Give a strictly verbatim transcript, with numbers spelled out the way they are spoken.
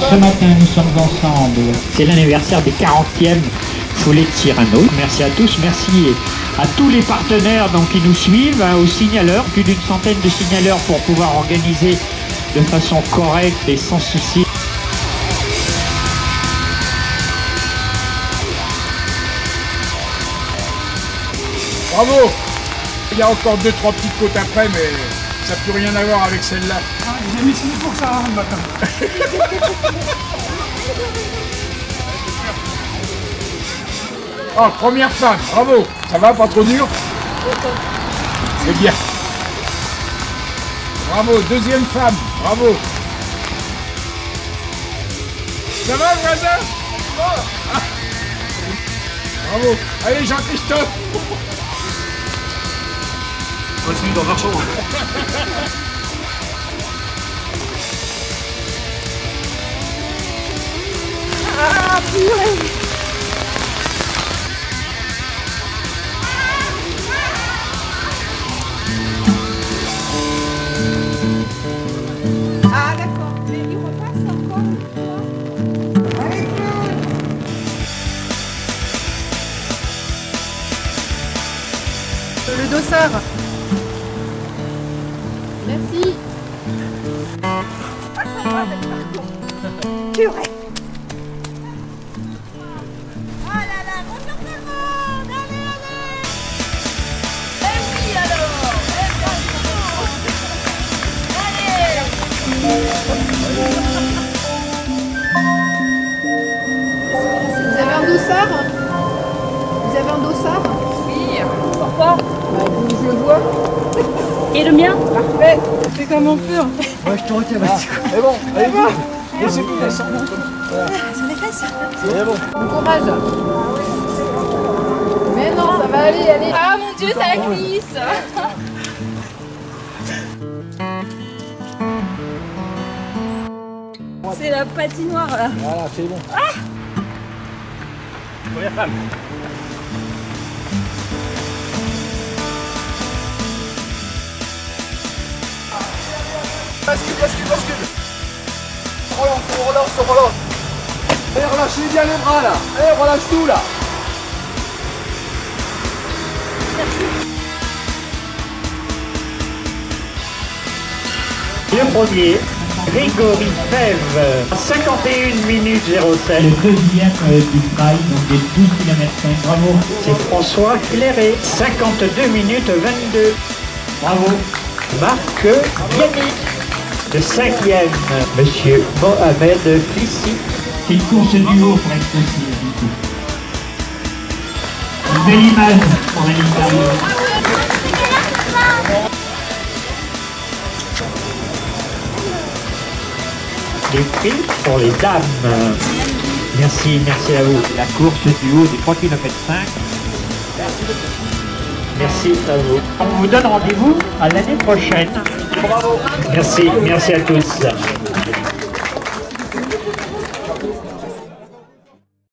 Ce matin, nous sommes ensemble. C'est l'anniversaire des quarantièmes foulées de Cyrano. Merci à tous, merci à tous les partenaires donc, qui nous suivent, hein, aux signaleurs, plus d'une centaine de signaleurs pour pouvoir organiser de façon correcte et sans souci. Bravo! Il y a encore deux, trois petites côtes après, mais ça n'a plus rien à voir avec celle-là. Ah, j'ai mis signé pour ça, hein, le matin. Oh, première femme, bravo! Ça va, pas trop dur? C'est bien. Bravo, deuxième femme, bravo! Ça va, voisin? Oh. Ah. Bravo! Allez, Jean-Christophe! Continue dans leur chambre. Ah, purée! Ah, d'accord. Mais il repasse encore une fois. Allez, le dossard. Merci. Ah, ça va, avec parcours. Purée. Oh là là, bonjour tout le monde. Allez, allez. Eh oui, alors. Eh bien, allez. Vous avez un dossard? Vous avez un dossard? Oui. Pourquoi? Bah, je le vois. Et le mien? Parfait. C'est comme on peut. Ouais, je te retiens, vas-y. C'est bon, allez-y. Laissez-nous descendre. Voilà. Sur les fesses. C'est bon. Bon courage. Mais non, ça va aller, allez. Ah mon dieu, ça glisse. C'est la patinoire là. Voilà, c'est bon. Ah, Première femme. Bascule, bascule, bascule. On relance, on relance, on relance. Allez, relâchez bien les bras là. Allez, relâche tout là. Le premier, Grégory Fèvre, cinquante et une minutes zéro sept. Le deuxième euh, du trail, donc des douze kilomètres cinq. Bravo. C'est François Clairet, cinquante-deux minutes vingt-deux. Bravo. Marc Yannick, de cinquième, Monsieur Mohamed Flissi. C'est une course du haut pour être possible, du coup. Une belle image pour l'interview. Les prix pour les dames. Merci, merci à vous. La course du haut des trois kilomètres cinq. Merci à vous. On vous donne rendez-vous à l'année prochaine. Bravo. Merci, merci à tous.